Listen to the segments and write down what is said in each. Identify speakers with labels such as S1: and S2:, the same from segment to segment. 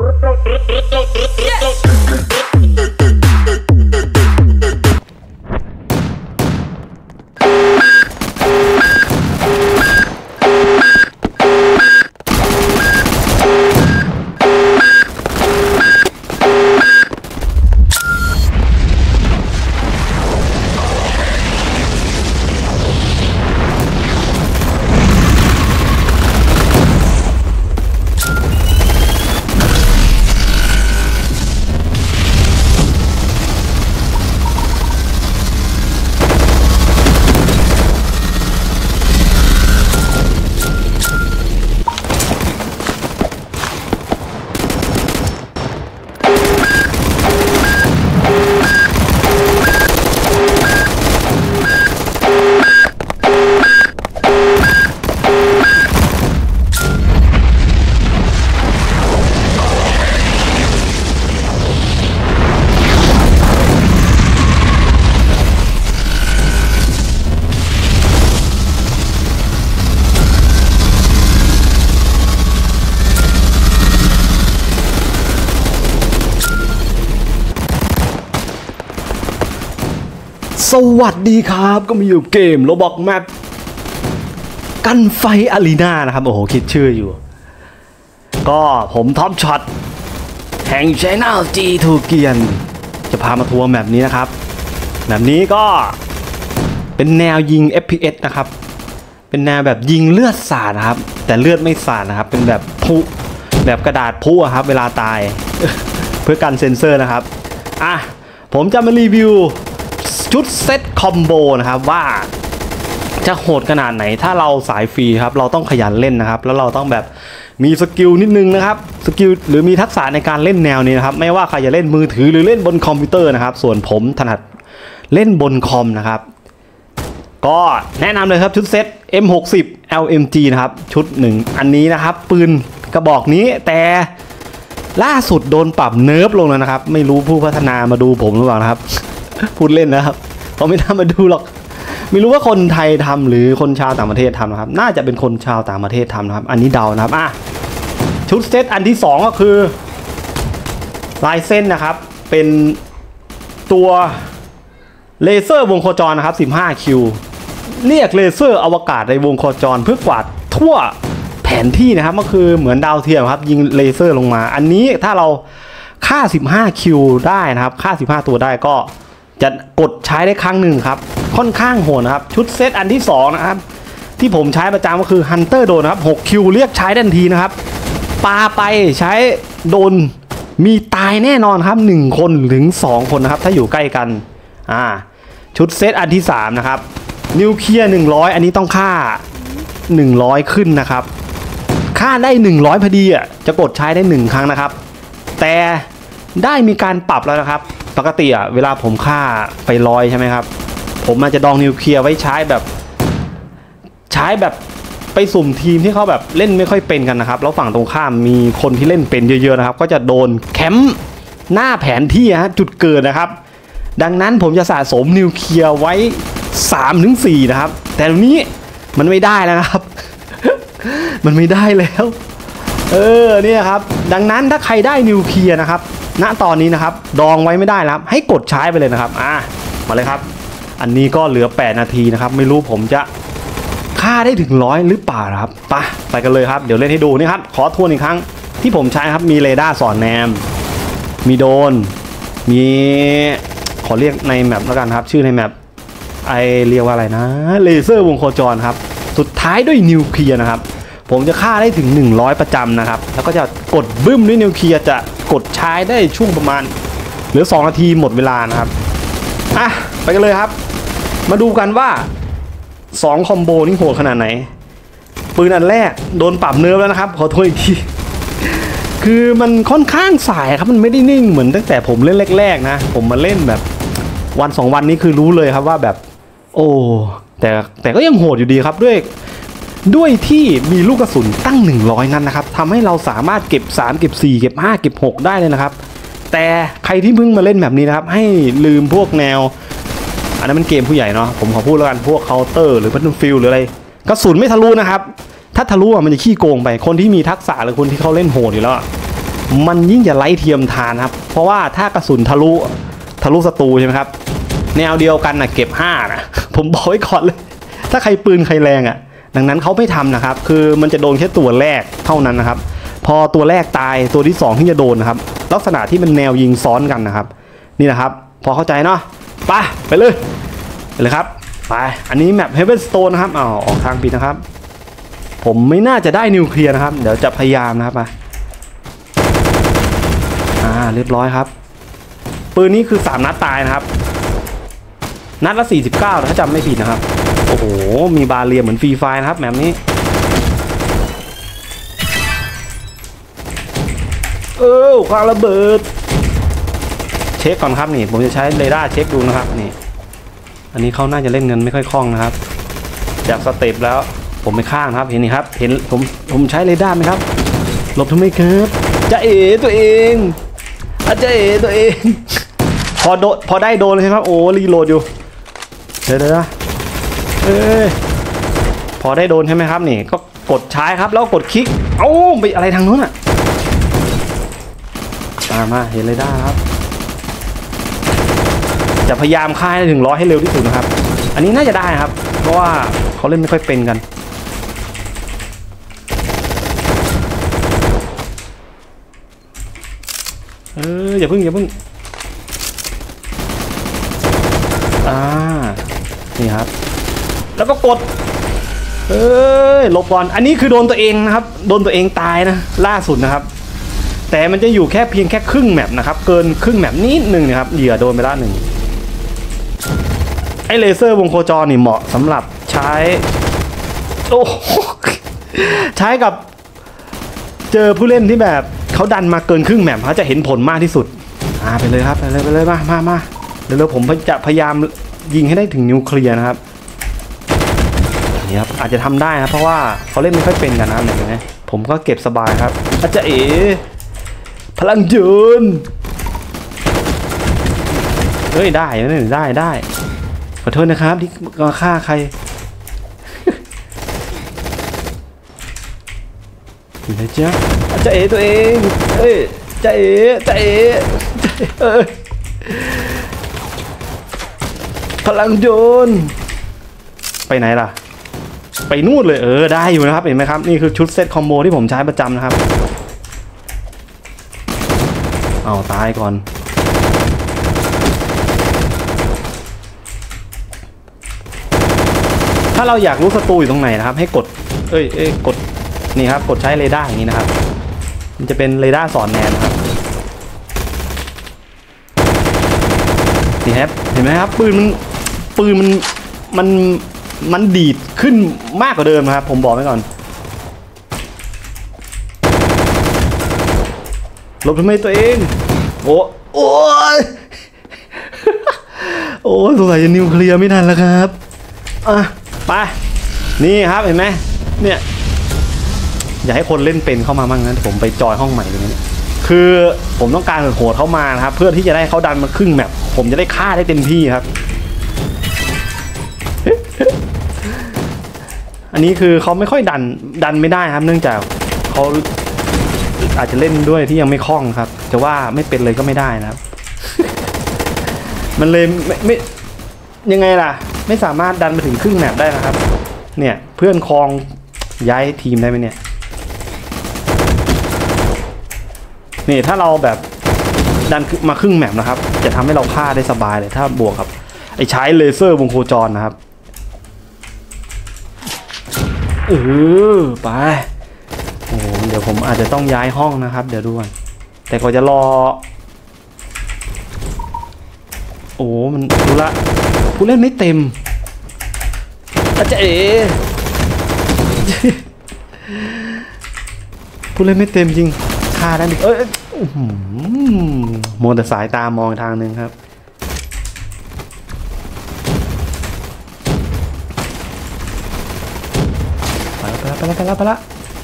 S1: สวัสดีครับก็มาอยู่เกมโรบอกแมปกันไฟอารีนานะครับโอ้โหคิดชื่ออยู่ก็ผมท็อปช็อตแห่ง Channel G2 เกียนจะพามาทัวร์แบบนี้นะครับแบบนี้ก็เป็นแนวยิง FPS นะครับเป็นแนวแบบยิงเลือดสาดนะครับแต่เลือดไม่สาดนะครับเป็นแบบพุแบบกระดาษพุครับเวลาตาย เพื่อกันเซ็นเซอร์นะครับผมจะมารีวิวชุดเซตคอมโบนะครับว่าจะโหดขนาดไหนถ้าเราสายฟรีครับเราต้องขยันเล่นนะครับแล้วเราต้องแบบมีสกิลนิดนึงนะครับสกิลหรือมีทักษะในการเล่นแนวนี้นะครับไม่ว่าใครจะเล่นมือถือหรือเล่นบนคอมพิวเตอร์นะครับส่วนผมถนัดเล่นบนคอมนะครับก็แนะนำเลยครับชุดเซต M60 LMG นะครับชุดหนึ่งอันนี้นะครับปืนกระบอกนี้แต่ล่าสุดโดนปรับเนิร์ฟลงแล้วนะครับไม่รู้ผู้พัฒนามาดูผมหรือเปล่านะครับพูดเล่นนะครับเขาไม่น่ามาดูหรอกไม่รู้ว่าคนไทยทำหรือคนชาวต่างประเทศทำนะครับน่าจะเป็นคนชาวต่างประเทศทำนะครับอันนี้เดานะครับชุดเซตอันที่2ก็คือลายเส้นนะครับเป็นตัวเลเซอร์วงโคจรนะครับ15คิวเรียกเลเซอร์อวกาศในวงโคจรเพื่อกวาดทั่วแผนที่นะครับก็คือเหมือนดาวเทียมครับยิงเลเซอร์ลงมาอันนี้ถ้าเราฆ่า15คิวได้นะครับฆ่า15ตัวได้ก็จะกดใช้ได้ครั้งหนึ่งครับค่อนข้างโหดนะครับชุดเซตอันที่2นะครับที่ผมใช้ประจำก็คือฮันเตอร์โดนนะครับ6คิวเรียกใช้ทันทีนะครับปาไปใช้โดนมีตายแน่นอนครับ1คนถึง2คนนะครับถ้าอยู่ใกล้กันชุดเซตอันที่3นะครับนิวเคลียร์100อันนี้ต้องฆ่า100ขึ้นนะครับฆ่าได้100พอดีจะกดใช้ได้1ครั้งนะครับแต่ได้มีการปรับแล้วนะครับปกติเวลาผมฆ่าไป100ใช่ไหมครับผมอาจจะดองนิวเคลียร์ไว้ใช้แบบไปสุ่มทีมที่เขาแบบเล่นไม่ค่อยเป็นกันนะครับแล้วฝั่งตรงข้ามมีคนที่เล่นเป็นเยอะๆนะครับก็จะโดนแคมป์หน้าแผนที่จุดเกิดนะครับดังนั้นผมจะสะสมนิวเคลียร์ไว้ 3-4 นะครับแต่ตรงนี้มันไม่ได้แล้วครับ มันไม่ได้แล้วเนี่ยครับดังนั้นถ้าใครได้นิวเคลียร์นะครับณตอนนี้นะครับดองไว้ไม่ได้แล้วให้กดใช้ไปเลยนะครับมาเลยครับอันนี้ก็เหลือ8นาทีนะครับไม่รู้ผมจะฆ่าได้ถึง100หรือเปล่าครับไปกันเลยครับเดี๋ยวเล่นให้ดูนี่ครับขอทวนอีกครั้งที่ผมใช้ครับมีเรดาร์สอดแนมมีโดรนมีขอเรียกในแมปแล้วกันครับชื่อในแมปเรียกว่าอะไรนะเลเซอร์วงโคจรครับสุดท้ายด้วยนิวเคลียร์นะครับผมจะฆ่าได้ถึง100ประจำนะครับแล้วก็จะกดบึ้มด้วยนิวเคลียร์จะกดใช้ได้ช่วงประมาณเหลือ2นาทีหมดเวลานะครับไปกันเลยครับมาดูกันว่า2คอมโบนี่โหดขนาดไหนปืนอันแรกโดนปรับเนิร์ฟแล้วนะครับขอโทษอีกทีคือมันค่อนข้างสายครับมันไม่ได้นิ่งเหมือนตั้งแต่ผมเล่นแรกๆนะผมมาเล่นแบบวัน2วันนี้คือรู้เลยครับว่าแบบแต่ก็ยังโหดอยู่ดีครับด้วยที่มีลูกกระสุนตั้ง100นัดนะครับทำให้เราสามารถเก็บ3เก็บ4เก็บ5เก็บ6ได้เลยนะครับแต่ใครที่เพิ่งมาเล่นแบบนี้นะครับให้ลืมพวกแนวอันนั้นมันเกมผู้ใหญ่เนาะผมขอพูดแล้วกันพวกเคาน์เตอร์หรือ Battlefield หรืออะไรกระสุนไม่ทะลุนะครับถ้าทะลุมันจะขี้โกงไปคนที่มีทักษะหรือคนที่เขาเล่นโหดอยู่แล้วมันยิ่งจะไร้เทียมทานครับเพราะว่าถ้ากระสุนทะลุศัตรูใช่ไหมครับแนวเดียวกันนะเก็บ5นะผมบอกไว้ก่อนเลยถ้าใครปืนใครแรงอ่ะดังนั้นเขาไม่ทำนะครับคือมันจะโดนแค่ตัวแรกเท่านั้นนะครับพอตัวแรกตายตัวที่2ที่จะโดนนะครับลักษณะที่มันแนวยิงซ้อนกันนะครับนี่นะครับพอเข้าใจเนาะไปเลยครับไปอันนี้แมป Heavenstone นะครับออกทางผิดนะครับผมไม่น่าจะได้นิวเคลียร์นะครับเดี๋ยวจะพยายามนะครับมาเรียบร้อยครับปืนนี้คือ3นัดตายนะครับนัดละ49ถ้าจำไม่ผิดนะครับโอ้โหมีบาเรียเหมือนฟรีไฟนะครับแบบนี้ควางระเบิดเช็คก่อนครับนี่ผมจะใช้เรดาร์เช็คดูนะครับนี่อันนี้เขาน่าจะเล่นเงินไม่ค่อยคล่องนะครับจากสเต็ปแล้วผมไม่ข้างครับเห็นนี่ครับเห็นผมใช้เรดาร์ไหมครับหลบทำไมครับจะเอ๋ตัวเองจะเอ๋ตัวเองพอได้โดนเลยครับโอ้รีโหลดอยู่เดี๋ยวพอได้โดนใช่ไหมครับนี่ก็กดใช้ครับแล้วกดคลิกไปอะไรทางนู้นอ่ะมาเห็นเลยได้ครับจะพยายามฆ่าให้ถึง100ให้เร็วที่สุดนะครับอันนี้น่าจะได้ครับเพราะว่าเขาเล่นไม่ค่อยเป็นกันอย่าพึ่งนี่ครับแล้วก็กดหลบก่อนอันนี้คือโดนตัวเองนะครับโดนตัวเองตายนะล่าสุดนะครับแต่มันจะอยู่เพียงแค่ครึ่งแมปนะครับเกินครึ่งแมปนิดนึงนะครับเหยื่อโดนไปละ1ไอเลเซอร์วงโคจรนี่เหมาะสำหรับใช้ใช้กับเจอผู้เล่นที่แบบเขาดันมาเกินครึ่งแมปเขาจะเห็นผลมากที่สุดไปเลยครับไปเลยมาเดี๋ยวผมจะพยายามยิงให้ได้ถึงนิวเคลียร์นะครับนี่ครับอาจจะทำได้นะเพราะว่าเขาเล่นไม่ค่อยเป็นกันนะเห็นไหมผมก็เก็บสบายครับอาจจะพลังยืนได้ขอโทษนะครับที่มาฆ่าใครอยู่ไหนจ๊ะจะตัวเองจะพลังโยนไปไหนล่ะไปนู่นเลยได้อยู่นะครับเห็นไหมครับนี่คือชุดเซตคอมโบที่ผมใช้ประจำนะครับตายก่อนถ้าเราอยากรู้ศัตรูอยู่ตรงไหนนะครับให้กดกดนี่ครับกดใช้เรดาร์อย่างนี้นะครับมันจะเป็นเรดาร์สอนแนวนะครับนี่ครับเห็นไหมครับปืนมันดีดขึ้นมากกว่าเดิมครับผมบอกไว้ก่อนหลบทำไมตัวเองโอ้สงสัยจะนิวเคลียร์ไม่ทันแล้วครับไปนี่ครับเห็นไหมเนี่ยอยากให้คนเล่นเป็นเข้ามาบ้างนะผมไปจอยห้องใหม่ตรงนี้คือผมต้องการโหดเข้ามานะครับเพื่อที่จะได้เขาดันมาครึ่งแมปผมจะได้ฆ่าได้เต็มที่ครับอันนี้คือเขาไม่ค่อยดันไม่ได้ครับเนื่องจากเขาอาจจะเล่นด้วยที่ยังไม่คล่องครับจะว่าไม่เป็นเลยก็ไม่ได้นะครับ มันเลยไม่ยังไงล่ะไม่สามารถดันมาถึงครึ่งแมปได้นะครับเนี่ยเพื่อนคลองย้ายทีมได้ไหมเนี่ยนี่ถ้าเราแบบดันมาครึ่งแมปนะครับจะทำให้เราฆ่าได้สบายเลยถ้าบวกกับไอ้ใช้เลเซอร์วงโคจรนะครับไปเดี๋ยวผมอาจจะต้องย้ายห้องนะครับเดี๋ยวดูก่อนแต่ก็จะรอมันดูละผู้เล่นไม่เต็มอาจจะผู้เล่นไม่เต็มจริงฆ่าได้ดิมองแต่สายตามองทางหนึ่งครับไปละ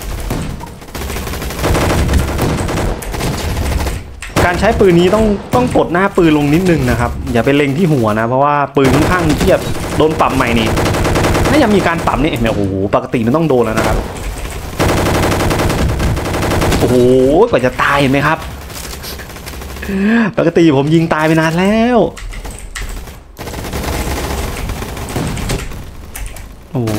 S1: การใช้ปืนนี้ต้องกดหน้าปืนลงนิดนึงนะครับอย่าไปเล็งที่หัวนะเพราะว่าปืนค่อนข้างที่จะโดนปรับใหม่นี่ถ้ายังมีการปรับนี่โอ้โหปกติมันต้องโดนแล้วนะครับโอ้โหกว่าจะตายเห็นไหมครับปกติผมยิงตายไปนานแล้วโอ้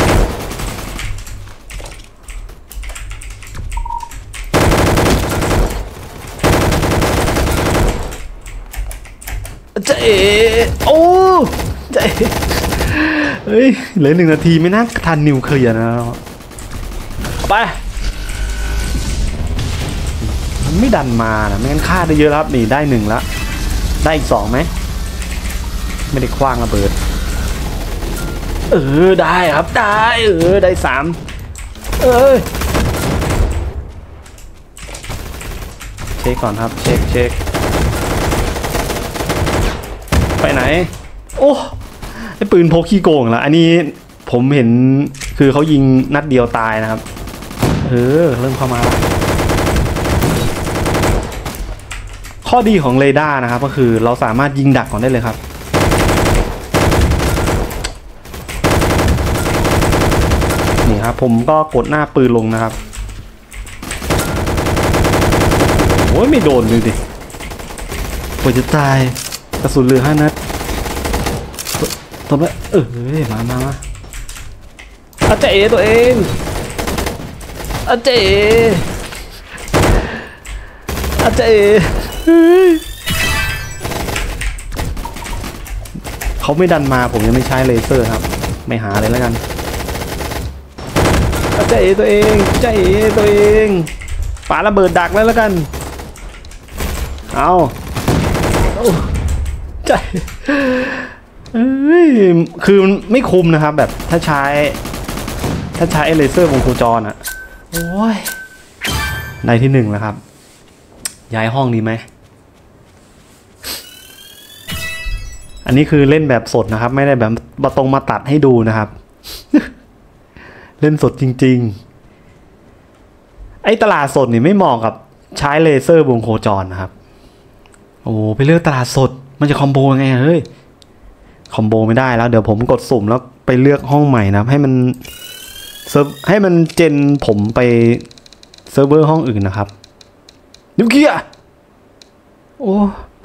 S1: เจ๊โอ้เจ๊เฮ้ยเหลือ1 นาทีไม่น่าทันนิวเคลียร์นะไปมันไม่ดันมานะไม่งั้นฆ่าได้เยอะครับนี่ได้1แล้วได้อีก2ไหมไม่ได้คว้างระเบิดได้ครับได้ได้3เช็คก่อนครับเช็คไปไหนโอ้ไอปืนพกขี้โกงละอันนี้ผมเห็นคือเขายิงนัดเดียวตายนะครับเริ่มเข้ามาข้อดีของเรดาร์นะครับก็คือเราสามารถยิงดักก่อนได้เลยครับนี่ครับผมก็กดหน้าปืนลงนะครับโอ้ยไม่โดนเลยดิปวดจะตายกระสุนเหลือ5 นัดทนไว้มาอาเจตัวเองอาเจเขาไม่ดันมาผมยังไม่ใช้เลเซอร์ครับไม่หาเลยแล้วกันอาเจตัวเองปาระเบิดดักแล้วกันเอาใจคือมันไม่คุ้มนะครับแบบถ้าใช้เลเซอร์วงโคจรอ่ะโอ้ยในที่1แล้วครับย้ายห้องดีไหมอันนี้คือเล่นแบบสดนะครับไม่ได้แบบมาตัดให้ดูนะครับ เล่นสดจริงๆไอ้ตลาดสดนี่ไม่เหมาะกับใช้เลเซอร์วงโคจรนะครับโอ้ไปเลือกตลาดสดมันจะคอมโบยังไงเฮ้ยคอมโบไม่ได้แล้วเดี๋ยวผมกดสุ่มแล้วไปเลือกห้องใหม่นะให้มันเจนผมไปเซิร์ฟเวอร์ห้องอื่นนะครับนิวเคลียร์โอ้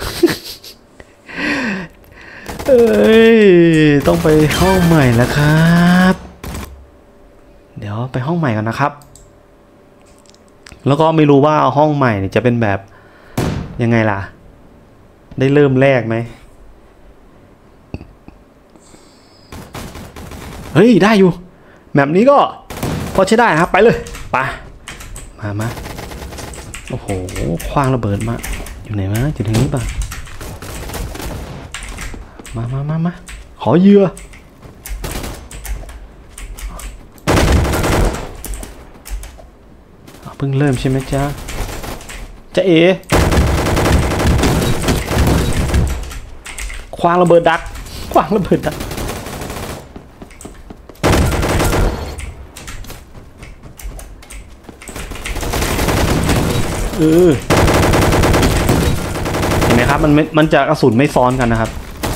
S1: ต้องไปห้องใหม่แล้วครับเดี๋ยวไปห้องใหม่กันนะครับแล้วก็ไม่รู้ว่าห้องใหม่จะเป็นแบบยังไงล่ะได้เริ่มแรกไหมเฮ้ยได้อยู่แบบนี้ก็พอใช้ได้นะครับไปเลยไปมาโอ้โหคว้างระเบิดมาอยู่ไหนวะอยู่ทางนี้ป่ะมาขอเหยื่อเพิ่งเริ่มใช่ไหมจ๊ะเอ๋คว้างระเบิดดักเห็นไหมครับมันจะกระสุนไม่ซ้อนกันนะครับ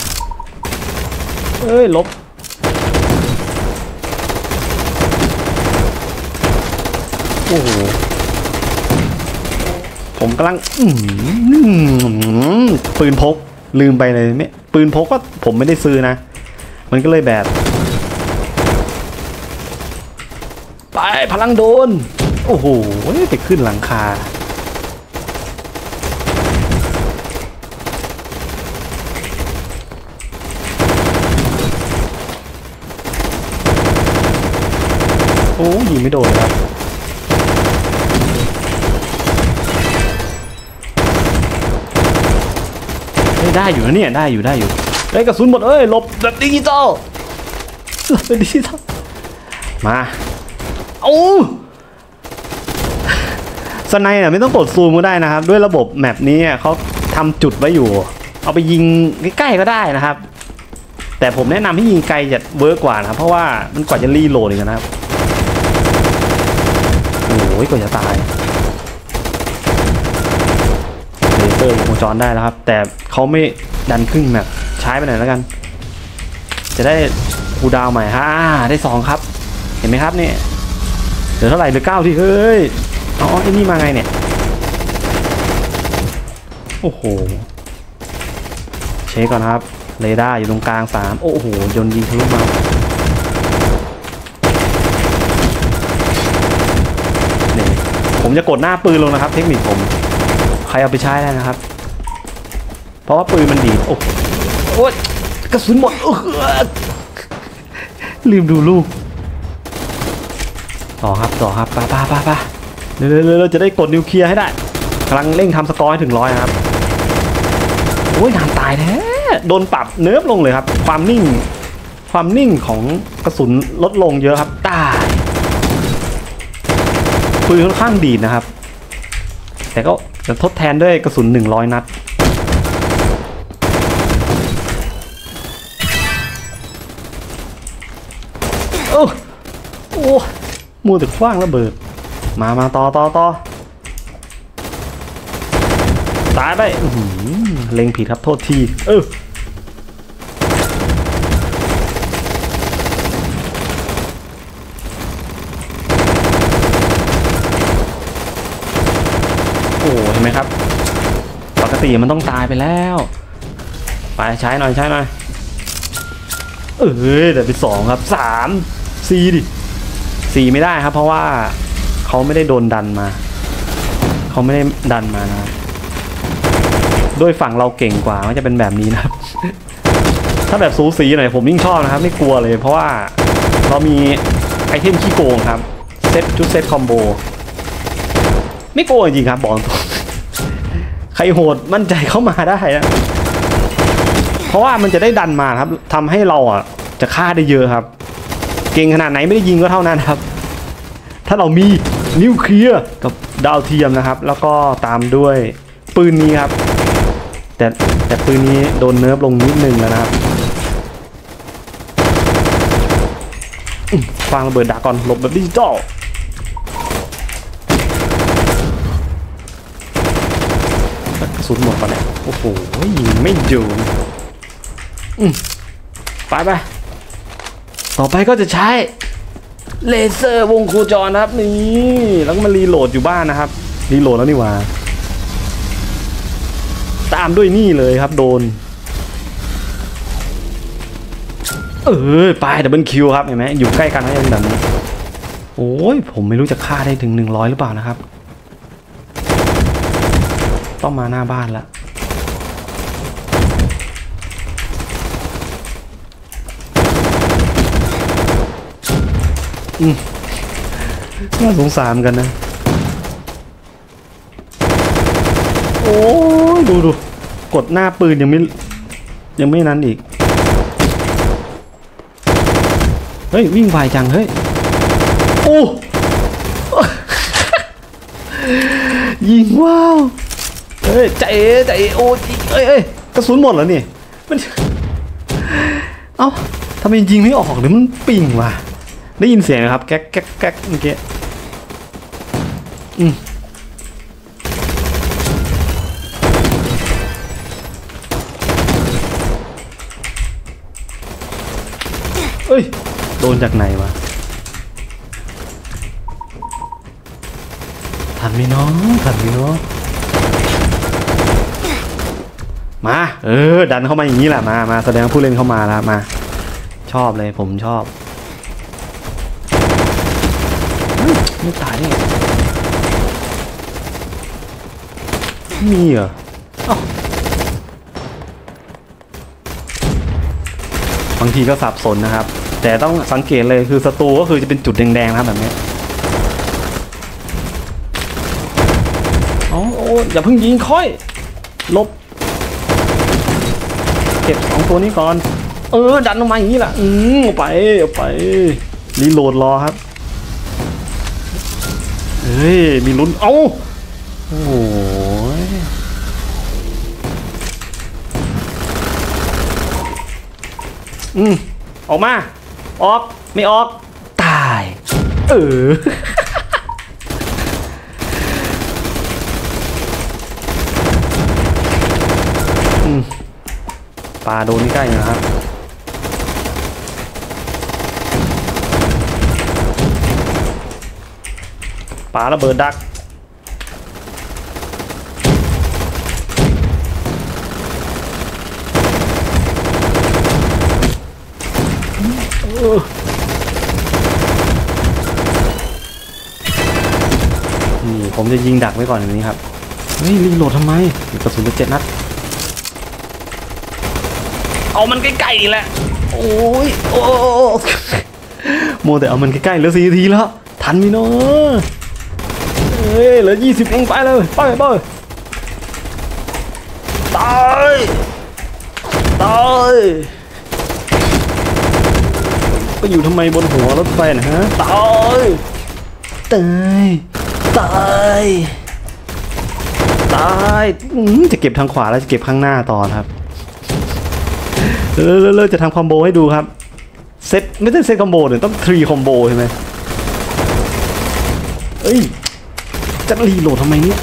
S1: ลบโอ้โหผมกำลังปืนพกลืมไปเลยเนี่ยปืนพกก็ผมไม่ได้ซื้อนะมันก็เลยแบบไปพลังโดนโอ้โหไปขึ้นหลังคาโอ้ยิงไม่โดนครับได้อยู่นะเนี่ยได้อยู่ได้กระสุนหมดหลบแบบดิจิตอลมาโอ้สไนด์ไม่ต้องกดซูมก็ได้นะครับด้วยระบบแมปนี้เขาทำจุดไว้อยู่เอาไปยิงใกล้ๆก็ได้นะครับแต่ผมแนะนำให้ยิงไกลจะเวิร์กกว่านะเพราะว่ามันกว่าจะรีโหลดอีกนะครับโอ้ยกว่าจะตายเลเซอร์วงจรได้แล้วครับแต่เขาไม่ดันครึ่งแบบใช้ไปหน่อยแล้วกันจะได้คูลดาวน์ใหม่ได้2ครับเห็นไหมครับเนี่ยเหลือเท่าไหร่เหลือ9ที่เฮ้ยอ๋อไอ้นี่มาไงเนี่ยโอ้โหเช็คก่อนครับเรดาร์อยู่ตรงกลาง3โอ้โหยนต์ยิงทะลุมานี่ผมจะกดหน้าปืนลงนะครับเทคนิคผมใครเอาไปใช้ได้นะครับเพราะว่าปืนมันดีดโอ้ยกระสุนหมดลืมดูลูกต่อครับไปเร็วๆจะได้กดนิวเคลียร์ให้ได้กำลังเร่งทำสกอร์ให้ถึง100นะครับโอ้ยนานตายแท้โดนปรับเนิร์ฟลงเลยครับความนิ่งของกระสุนลดลงเยอะครับตายปืนค่อนข้างดีนะครับแต่ก็จะทดแทนด้วยกระสุน100นัดโอ้มัวแต่ขว้างระเบิดมาต่อตายไปเล็งผิดครับโทษทีโอ้เห็นไหมครับปกติมันต้องตายไปแล้วไปใช้หน่อยเดี๋ยวไป2ครับ3 4ดิ4ไม่ได้ครับเพราะว่าเขาไม่ได้โดนดันมาเขาไม่ได้ดันมานะด้วยฝั่งเราเก่งกว่ามันจะเป็นแบบนี้นะครับ ถ้าแบบสูสีหน่อยผมยิ่งชอบนะครับไม่กลัวเลยเพราะว่าเรามีไอเทมขี้โกงครับชุดเซตคอมโบไม่โกงจริงครับบอกตรงใครโหดมั่นใจเข้ามาได้นะเพราะว่ามันจะได้ดันมาครับทำให้เราจะฆ่าได้เยอะครับเก่งขนาดไหนไม่ได้ยิงก็เท่านั้นครับถ้าเรามีนิวเคลียร์กับดาวเทียมนะครับแล้วก็ตามด้วยปืนนี้ครับแต่ปืนนี้โดนเนิร์ฟลงนิดนึงแล้วนะครับฟังระเบิดดักก่อนหลบแบบดิจิตอลกระสุนหมดก่อนเนี่ยโอ้โหยิงไม่โดนไปต่อไปก็จะใช้เลเซอร์วงโคจรนะครับนี่แล้วก็มารีโหลดอยู่บ้านนะครับรีโหลดแล้วนี่หว่าตามด้วยนี่เลยครับโดนไปดับเบิลคิวครับเห็นไหมอยู่ใกล้กันนะยังแบบนี้โอ้ยผมไม่รู้จะฆ่าได้ถึง100หรือเปล่านะครับต้องมาหน้าบ้านละน่าสงสารกันนะโอ้ยดูกดหน้าปืนยังไม่นั้นอีกเฮ้ยวิ่งไวจังเฮ้ยโอ้ ยิงว้าวเฮ้ยใจโอ้เอ้ยกระสุนหมดแล้วนี่มันเอ้าทำไมยิงไม่ออกหรือมันปิ่งวะได้ยินเสียงนะครับแก๊กเมื่อกี้เอ้ยโดนจากไหนวะทันไหมน้องมาดันเข้ามาอย่างนี้แหละมาแสดงผู้เล่นเข้ามาแล้วมาชอบเลยผมชอบไม่ตายได้มีเหรอบางทีก็สับสนนะครับแต่ต้องสังเกตเลยคือศัตรูก็คือจะเป็นจุดแดงๆนะครับแบบนี้โอ้อย่าเพิ่งยิงค่อยลบเก็บ2ตัวนี้ก่อนดันออกมาอย่างนี้แหละเอาไปรีโหลดรอครับเฮ้ยมีลุ้นโอ้โหออกมาออกไม่ออกตายปลาโดนนี่ใกล้นะครับปลาระเบิดดักนี่ผมจะยิงดักไว้ก่อนอย่างนี้ครับเฮ้ยรีโหลดทำไมกระสุนจะ7 นัดเอามันใกล้ๆแหละโอ้ยโอ้โมแต่เอามันใกล้ๆเหลือ4 นาทีแล้วทันมีเนาะเฮ้ยเหลือ20เองไปเลยไปตายไปอยู่ทำไมบนหัวรถไฟนะฮะตายจะเก็บทางขวาแล้วจะเก็บข้างหน้าต่อครับเลิกจะทำคอมโบให้ดูครับเซตไม่ใช่เซตคอมโบเนี่ยต้อง3 คอมโบใช่ไหมเอ้ยจะรีโหลดทำไมเนี่ย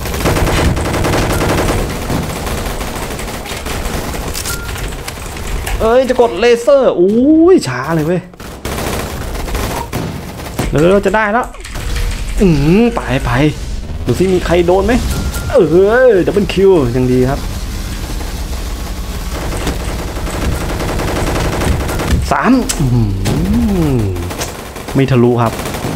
S1: เอ้ยจะกดเลเซอร์อุ้ยช้าเลยเว้ยเราจะได้แล้วไปดูสิมีใครโดนไหมดับเบิลคิวยังดีครับ3ไม่ทะลุครับ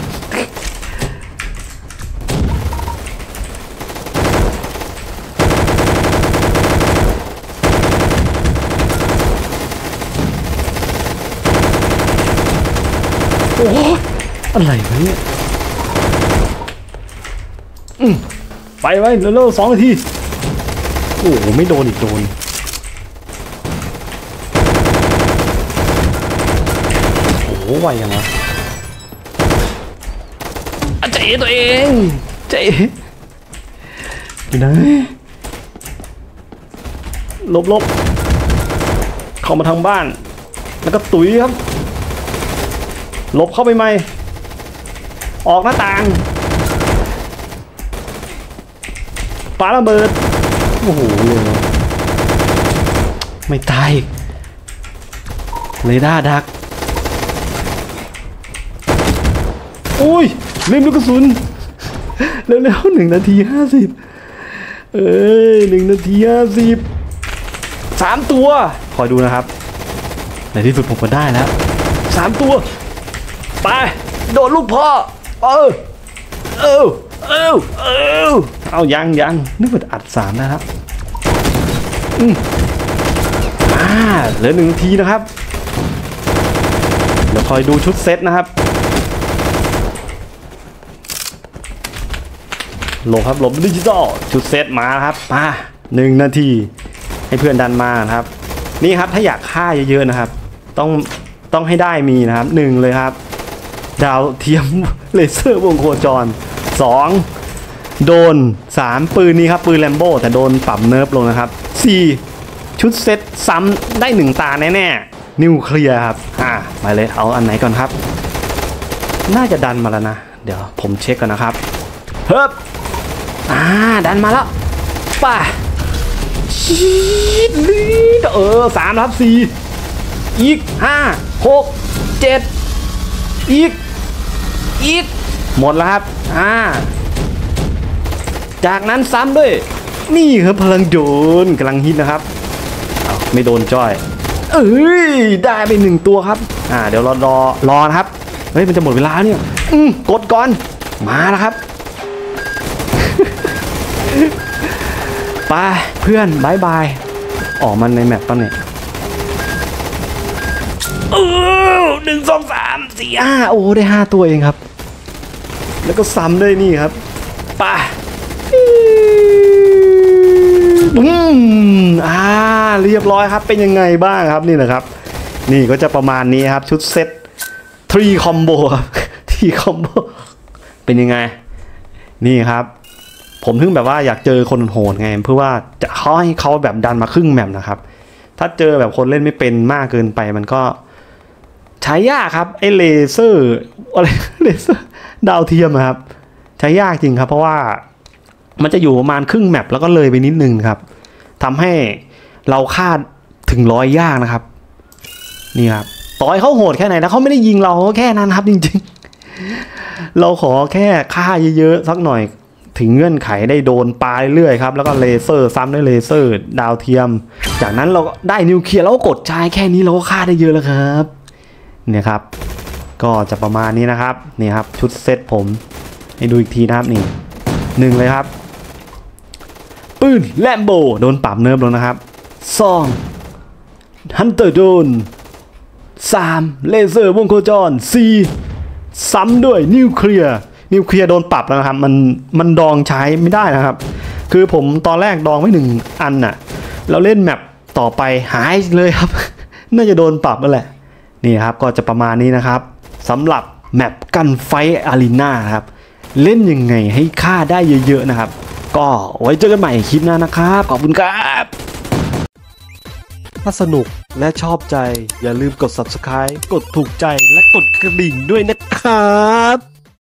S1: โอ้อะไรวะเนี่ยไปไว้เร็วๆ2 นาทีโอ้ไม่โดนอีกโดนโอ้ไวยังวะเจ๊ตัวเองเจ๊อยู่ไหนลบเข้ามาทางบ้านแล้วก็ตุ๋ยครับหลบเข้าไปไหมออกหน้าต่างปาระเบิดโอ้โหเลยไม่ตายเรดาร์ดักอุ้ยเล่นลูกกระสุนเร็วๆ1 นาที 501 นาที 50 3 ตัวคอยดูนะครับในที่สุดผมก็ได้แล้ว3 ตัวไปโดนลูกพ่อเอายังนึกว่าอัด3นะครับเหลือ1 นาทีนะครับเดี๋ยวคอยดูชุดเซตนะครับหลบดิจิตอลชุดเซตมาครับมา1 นาทีให้เพื่อนดันมานะครับนี่ครับถ้าอยากฆ่าเยอะๆนะครับต้องให้ได้มีนะครับ1เลยครับดาวเทียมเลเซอร์วงโคจร2โดน3ปืนนี้ครับปืนแลมโบ้แต่โดนปรับเนิร์ฟลงนะครับ4ชุดเซตซ้ำได้1 ตาแน่ๆนิวเคลียร์ครับไปเลยเอาอันไหนก่อนครับน่าจะดันมาแล้วนะเดี๋ยวผมเช็คก่อนนะครับเฮ้ยดันมาแล้วป่ะ3ครับ4อีก5 6 7อีกหมดแล้วครับจากนั้นซ้ำด้วยนี่ครับพลังโดนกำลังฮิตนะครับไม่โดนจ้อยได้ไป1 ตัวครับเดี๋ยวรอนะครับเฮ้ยมันจะหมดเวลาเนี่ยกดก่อนมาแล้วครับ ไปเพื่อนบายบายออกมันในแมปป่ะเนี่ย1 2 3 4 5โอ้ได้5 ตัวเองครับแล้วก็ซ้ำด้วยนี่ครับไปเรียบร้อยครับเป็นยังไงบ้างครับนี่นะครับนี่ก็จะประมาณนี้ครับชุดเซต3 คอมโบครับ3 คอมโบเป็นยังไงนี่ครับผมถึงแบบว่าอยากเจอคนโหดไงเพื่อว่าจะให้เขาแบบดันมาครึ่งแมปนะครับถ้าเจอแบบคนเล่นไม่เป็นมากเกินไปมันก็ใช้ยากครับไอ้เลเซอร์อะไรเลเซอร์ดาวเทียมครับใช้ยากจริงครับเพราะว่ามันจะอยู่ประมาณครึ่งแมปแล้วก็เลยไปนิดนึงครับทำให้เราคาดถึง100 ยากนะครับนี่ครับต่อยเขาโหดแค่ไหนนะเขาไม่ได้ยิงเราแค่นั้นครับจริงๆเราขอแค่ฆ่าเยอะๆสักหน่อยถึงเงื่อนไขได้โดนปลาเรื่อยครับแล้วก็เลเซอร์ซ้ำด้วยเลเซอร์ดาวเทียมจากนั้นเราก็ได้นิวเคลียร์แล้วก็กดใช้แค่นี้เราก็ฆ่าได้เยอะแล้วครับเนี่ยครับก็จะประมาณนี้นะครับนี่ครับชุดเซตผมให้ดูอีกทีนะครับนี่1เลยครับปืนแลมโบโดนปรับเนิร์ฟลงนะครับ2ฮันเตอร์โดน3เลเซอร์วงโคจร4ซ้ำด้วยนิวเคลียร์โดนปรับแล้วนะครับมันดองใช้ไม่ได้นะครับคือผมตอนแรกดองไว้1อันน่ะแล้วเล่นแมปต่อไปหายเลยครับ น่าจะโดนปรับนั่นแหละนี่ครับก็จะประมาณนี้นะครับสำหรับแมปกันไฟอารีนาครับเล่นยังไงให้ฆ่าได้เยอะๆนะครับก็ไว้เจอกันใหม่คลิปหน้านะครับขอบคุณครับถ้าสนุกและชอบใจอย่าลืมกด Subscribe กดถูกใจและกดกระดิ่งด้วยนะครับ